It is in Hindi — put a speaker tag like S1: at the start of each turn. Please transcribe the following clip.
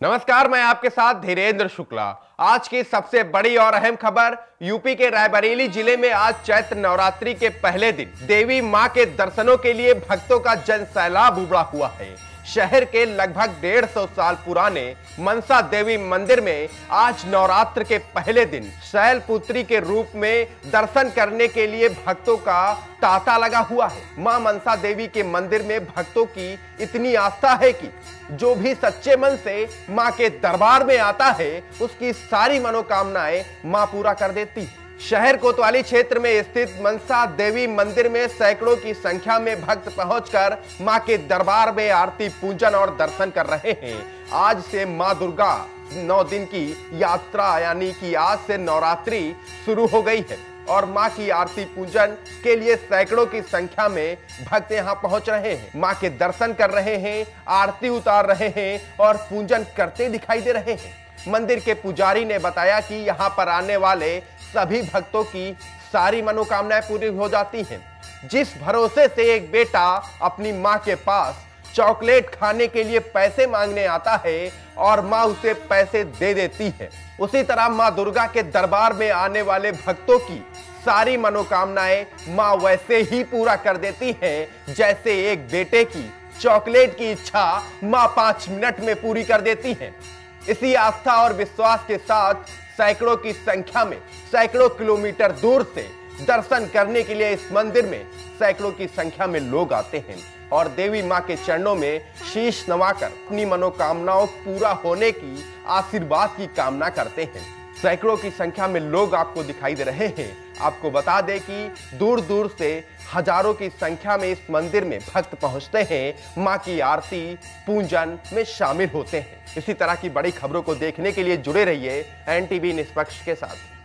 S1: नमस्कार, मैं आपके साथ धीरेन्द्र शुक्ला। आज की सबसे बड़ी और अहम खबर, यूपी के रायबरेली जिले में आज चैत्र नवरात्रि के पहले दिन देवी मां के दर्शनों के लिए भक्तों का जन सैलाब उमड़ा हुआ है। शहर के लगभग 150 साल पुराने मनसा देवी मंदिर में आज नवरात्र के पहले दिन शैलपुत्री के रूप में दर्शन करने के लिए भक्तों का तांता लगा हुआ है। मां मनसा देवी के मंदिर में भक्तों की इतनी आस्था है कि जो भी सच्चे मन से मां के दरबार में आता है उसकी सारी मनोकामनाएं मां पूरा कर देती है। शहर कोतवाली क्षेत्र में स्थित मनसा देवी मंदिर में सैकड़ों की संख्या में भक्त पहुंचकर मां के दरबार में आरती पूजन और दर्शन कर रहे हैं। आज से मां दुर्गा 9 दिन की यात्रा यानी कि आज से नवरात्रि शुरू हो गई है और मां की आरती पूजन के लिए सैकड़ों की संख्या में भक्त यहां पहुंच रहे हैं। मां के दर्शन कर रहे हैं, आरती उतार रहे हैं और पूजन करते दिखाई दे रहे हैं। मंदिर के पुजारी ने बताया कि यहां पर आने वाले सभी भक्तों की सारी मनोकामनाएं पूरी हो जाती हैं। जिस भरोसे से एक बेटा अपनी मां के पास चॉकलेट खाने के लिए पैसे मांगने आता है और मां उसे पैसे दे देती है, उसी तरह मां दुर्गा के दरबार में आने वाले भक्तों की सारी मनोकामनाएं मां वैसे ही पूरा कर देती हैं जैसे एक बेटे की चॉकलेट की इच्छा मां 5 मिनट में पूरी कर देती हैं। इसी आस्था और विश्वास के साथ सैकड़ों की संख्या में सैकड़ों किलोमीटर दूर से दर्शन करने के लिए इस मंदिर में सैकड़ों की संख्या में लोग आते हैं और देवी मां के चरणों में शीश नवाकर अपनी मनोकामनाओं पूरा होने की आशीर्वाद की कामना करते हैं। सैकड़ों की संख्या में लोग आपको दिखाई दे रहे हैं। आपको बता दें कि दूर दूर से हजारों की संख्या में इस मंदिर में भक्त पहुंचते हैं, मां की आरती पूजन में शामिल होते हैं। इसी तरह की बड़ी खबरों को देखने के लिए जुड़े रहिए एनटीवी निष्पक्ष के साथ।